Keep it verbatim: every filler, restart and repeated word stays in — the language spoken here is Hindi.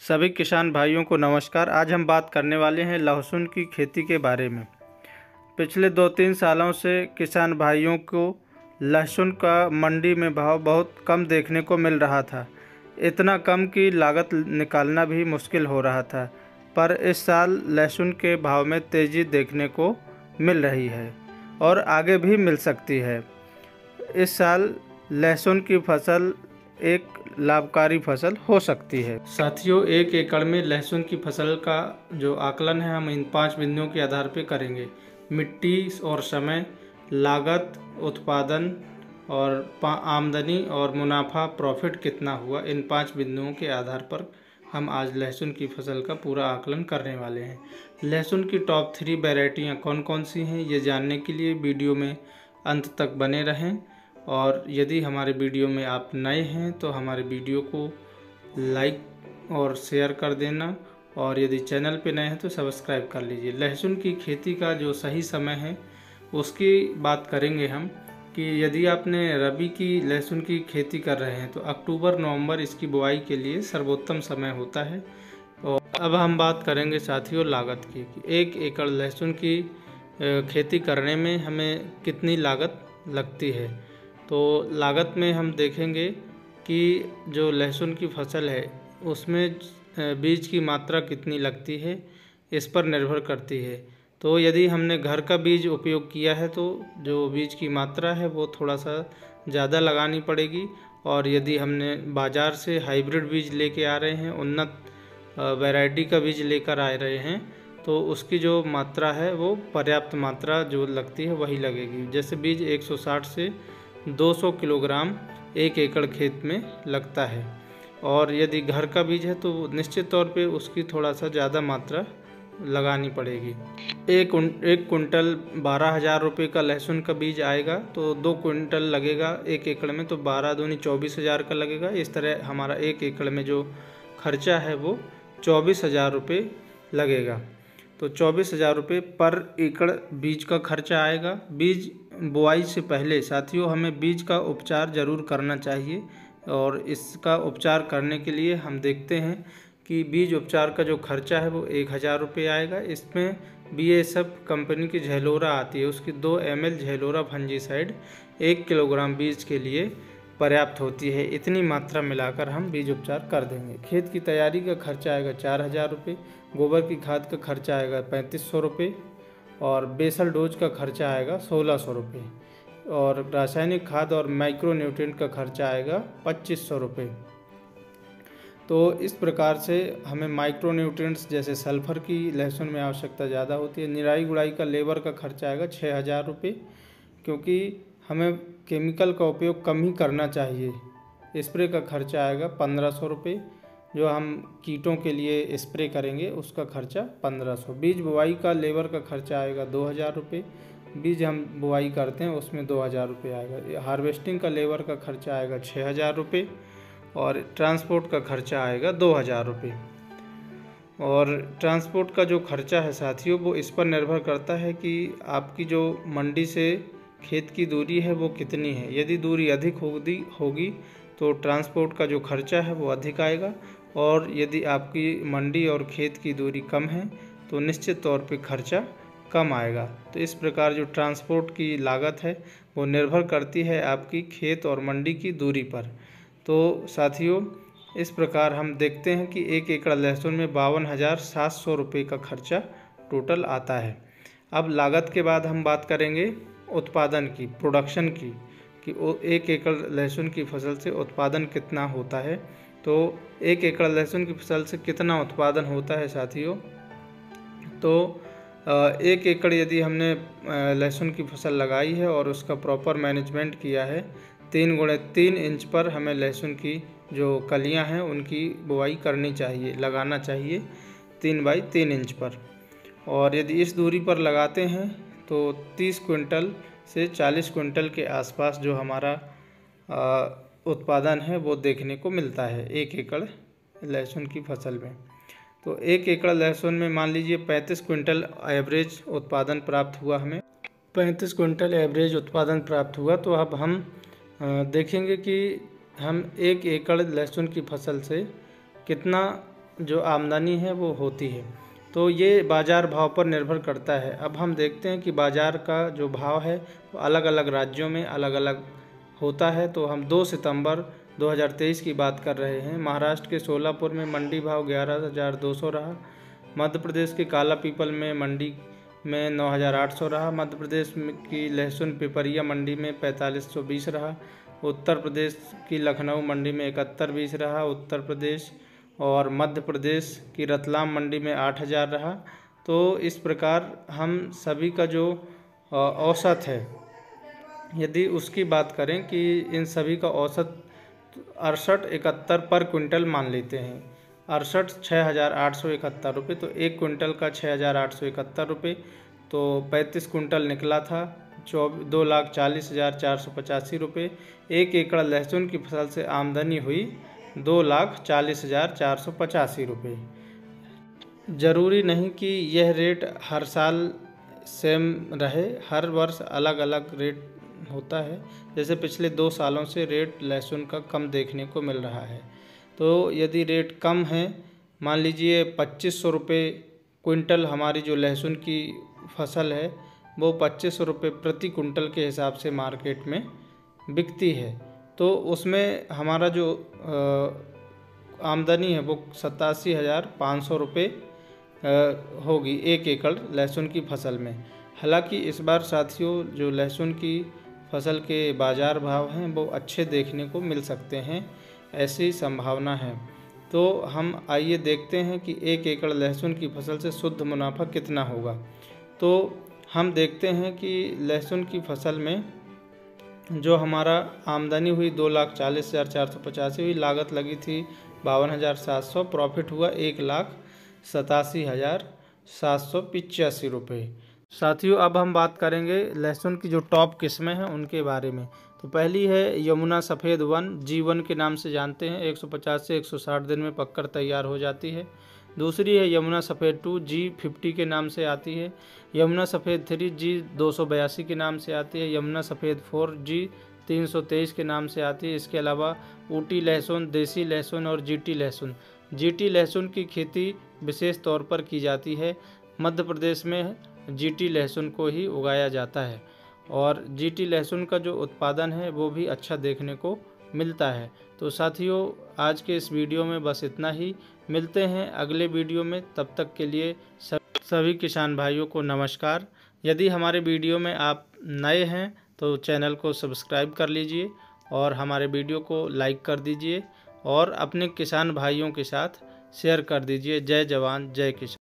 सभी किसान भाइयों को नमस्कार। आज हम बात करने वाले हैं लहसुन की खेती के बारे में। पिछले दो तीन सालों से किसान भाइयों को लहसुन का मंडी में भाव बहुत कम देखने को मिल रहा था। इतना कम कि लागत निकालना भी मुश्किल हो रहा था, पर इस साल लहसुन के भाव में तेज़ी देखने को मिल रही है और आगे भी मिल सकती है। इस साल लहसुन की फसल एक लाभकारी फसल हो सकती है। साथियों, एक एकड़ में लहसुन की फसल का जो आकलन है हम इन पांच बिंदुओं के आधार पर करेंगे। मिट्टी और समय, लागत, उत्पादन और आमदनी और मुनाफा प्रॉफिट कितना हुआ, इन पांच बिंदुओं के आधार पर हम आज लहसुन की फसल का पूरा आकलन करने वाले हैं। लहसुन की टॉप थ्री वैरायटियाँ कौन कौन सी हैं, ये जानने के लिए वीडियो में अंत तक बने रहें। और यदि हमारे वीडियो में आप नए हैं तो हमारे वीडियो को लाइक और शेयर कर देना, और यदि चैनल पे नए हैं तो सब्सक्राइब कर लीजिए। लहसुन की खेती का जो सही समय है उसकी बात करेंगे हम, कि यदि आपने रबी की लहसुन की खेती कर रहे हैं तो अक्टूबर नवंबर इसकी बुआई के लिए सर्वोत्तम समय होता है। और अब हम बात करेंगे साथियों लागत की, कि एक एकड़ लहसुन की खेती करने में हमें कितनी लागत लगती है। तो लागत में हम देखेंगे कि जो लहसुन की फसल है उसमें बीज की मात्रा कितनी लगती है, इस पर निर्भर करती है। तो यदि हमने घर का बीज उपयोग किया है तो जो बीज की मात्रा है वो थोड़ा सा ज़्यादा लगानी पड़ेगी, और यदि हमने बाज़ार से हाइब्रिड बीज लेके आ रहे हैं, उन्नत वैरायटी का बीज लेकर आ रहे हैं, तो उसकी जो मात्रा है वो पर्याप्त मात्रा जो लगती है वही लगेगी। जैसे बीज एक सौ साठ से दो सौ किलोग्राम एक एकड़ खेत में लगता है, और यदि घर का बीज है तो निश्चित तौर पे उसकी थोड़ा सा ज़्यादा मात्रा लगानी पड़ेगी। एक एक कुंटल बारह हज़ार रुपये का लहसुन का बीज आएगा तो दो कुंटल लगेगा एक एकड़ में, तो बारह दूनी चौबीस हज़ार का लगेगा। इस तरह हमारा एक एकड़ में जो खर्चा है वो चौबीस हज़ार रुपये लगेगा। तो चौबीस हज़ार रुपये पर एकड़ बीज का खर्चा आएगा। बीज बुआई से पहले साथियों हमें बीज का उपचार ज़रूर करना चाहिए, और इसका उपचार करने के लिए हम देखते हैं कि बीज उपचार का जो खर्चा है वो एक हज़ार रुपये आएगा। इसमें बी एस एफ कंपनी की झेलोरा आती है, उसकी दो एम एल झेलोरा फंजीसाइड एक किलोग्राम बीज के लिए पर्याप्त होती है। इतनी मात्रा मिलाकर हम बीज उपचार कर देंगे। खेत की तैयारी का खर्चा आएगा चार हज़ार रुपये, गोबर की खाद का खर्चा आएगा पैंतीस सौ रुपये, और बेसल डोज का खर्चा आएगा सोलह सौ रुपये, और रासायनिक खाद और माइक्रो न्यूट्रिएंट का खर्चा आएगा पच्चीस सौ रुपये। तो इस प्रकार से हमें माइक्रो न्यूट्रिएंट्स जैसे सल्फर की लहसुन में आवश्यकता ज़्यादा होती है। निराई गुड़ाई का लेबर का खर्चा आएगा छः हज़ार रुपये, क्योंकि हमें केमिकल का उपयोग कम ही करना चाहिए। स्प्रे का खर्चा आएगा पंद्रह सौ रुपये, जो हम कीटों के लिए स्प्रे करेंगे उसका खर्चा पंद्रह सौ। बीज बुआई का लेबर का खर्चा आएगा दो हज़ार रुपये, बीज हम बुआई करते हैं उसमें दो हज़ार रुपये आएगा। हार्वेस्टिंग का लेबर का खर्चा आएगा छः हज़ार रुपये, और ट्रांसपोर्ट का खर्चा आएगा दो हज़ार रुपये। और ट्रांसपोर्ट का जो खर्चा है साथियों वो इस पर निर्भर करता है कि आपकी जो मंडी से खेत की दूरी है वो कितनी है। यदि दूरी अधिक होगी होगी तो ट्रांसपोर्ट का जो खर्चा है वो अधिक आएगा, और यदि आपकी मंडी और खेत की दूरी कम है तो निश्चित तौर पे खर्चा कम आएगा। तो इस प्रकार जो ट्रांसपोर्ट की लागत है वो निर्भर करती है आपकी खेत और मंडी की दूरी पर। तो साथियों इस प्रकार हम देखते हैं कि एक एकड़ लहसुन में बावन हज़ार सात सौ रुपये का खर्चा टोटल आता है। अब लागत के बाद हम बात करेंगे उत्पादन की, प्रोडक्शन की, कि एक एकड़ लहसुन की फसल से उत्पादन कितना होता है। तो एक एकड़ लहसुन की फसल से कितना उत्पादन होता है साथियों, तो एक एकड़ यदि हमने लहसुन की फसल लगाई है और उसका प्रॉपर मैनेजमेंट किया है, तीन गुणे तीन इंच पर हमें लहसुन की जो कलियां हैं उनकी बुआई करनी चाहिए, लगाना चाहिए तीन बाई तीन इंच पर। और यदि इस दूरी पर लगाते हैं तो तीस क्विंटल से चालीस क्विंटल के आसपास जो हमारा उत्पादन है वो देखने को मिलता है एक एकड़ लहसुन की फसल में। तो एक एकड़ लहसुन में मान लीजिए पैंतीस क्विंटल एवरेज उत्पादन प्राप्त हुआ, हमें पैंतीस क्विंटल एवरेज उत्पादन प्राप्त हुआ। तो अब हम देखेंगे कि हम एक एकड़ लहसुन की फसल से कितना जो आमदनी है वो होती है। तो ये बाज़ार भाव पर निर्भर करता है। अब हम देखते हैं कि बाज़ार का जो भाव है वो अलग अलग राज्यों में अलग अलग होता है। तो हम दो सितंबर दो हज़ार तेईस की बात कर रहे हैं। महाराष्ट्र के सोलापुर में मंडी भाव ग्यारह हज़ार दो सौ रहा। मध्य प्रदेश के काला पीपल में मंडी में नौ हज़ार आठ सौ रहा। मध्य प्रदेश की लहसुन पिपरिया मंडी में पैंतालीस सौ बीस रहा। उत्तर प्रदेश की लखनऊ मंडी में इकहत्तर बीस रहा। उत्तर प्रदेश और मध्य प्रदेश की रतलाम मंडी में आठ हज़ार रहा। तो इस प्रकार हम सभी का जो औसत है, यदि उसकी बात करें कि इन सभी का औसत अड़सठ इकहत्तर पर क्विंटल मान लेते हैं। अड़सठ छः हज़ार आठ सौ इकहत्तर रुपये, तो एक क्विंटल का छः हज़ार आठ सौ इकहत्तर रुपये, तो पैंतीस क्विंटल निकला था चौबीस दो लाख चालीस हज़ार चार सौ पचासी रुपये। एक एकड़ लहसुन की फसल से आमदनी हुई दो लाख चालीस हज़ार चार सौ पचासी रुपये। ज़रूरी नहीं कि यह रेट हर साल सेम रहे, हर वर्ष अलग अलग रेट होता है। जैसे पिछले दो सालों से रेट लहसुन का कम देखने को मिल रहा है। तो यदि रेट कम है, मान लीजिए पच्चीस सौ रुपये क्विंटल, हमारी जो लहसुन की फसल है वो पच्चीस सौ रुपये प्रति कुंटल के हिसाब से मार्केट में बिकती है, तो उसमें हमारा जो आमदनी है वो सतासी हज़ार पाँच सौ रुपये होगी एक एकड़ लहसुन की फसल में। हालांकि इस बार साथियों जो लहसुन की फसल के बाज़ार भाव हैं वो अच्छे देखने को मिल सकते हैं, ऐसी संभावना है। तो हम आइए देखते हैं कि एक एकड़ लहसुन की फसल से शुद्ध मुनाफा कितना होगा। तो हम देखते हैं कि लहसुन की फसल में जो हमारा आमदनी हुई दो लाख चालीस हज़ार चार सौ पचासी हुई, लागत लगी थी बावन हज़ार सात सौ, प्रॉफिट हुआ एक लाख सतासी हज़ार सात सौ पिचासी रुपये। साथियों अब हम बात करेंगे लहसुन की जो टॉप किस्में हैं उनके बारे में। तो पहली है यमुना सफ़ेद वन, जी वन के नाम से जानते हैं, एक सौ पचास से एक सौ साठ दिन में पककर तैयार हो जाती है। दूसरी है यमुना सफ़ेद टू, जी फिफ्टी के नाम से आती है। यमुना सफ़ेद थ्री, जी दो सौ बयासी के नाम से आती है। यमुना सफ़ेद फोर, जी तीन सौ तेईस के नाम से आती है। इसके अलावा ऊटी लहसुन, देसी लहसुन और जीटी लहसुन। जीटी लहसुन की खेती विशेष तौर पर की जाती है। मध्य प्रदेश में जीटी लहसुन को ही उगाया जाता है और जीटी लहसुन का जो उत्पादन है वो भी अच्छा देखने को मिलता है। तो साथियों आज के इस वीडियो में बस इतना ही, मिलते हैं अगले वीडियो में। तब तक के लिए सभी किसान भाइयों को नमस्कार। यदि हमारे वीडियो में आप नए हैं तो चैनल को सब्सक्राइब कर लीजिए और हमारे वीडियो को लाइक कर दीजिए और अपने किसान भाइयों के साथ शेयर कर दीजिए। जय जवान जय किसान।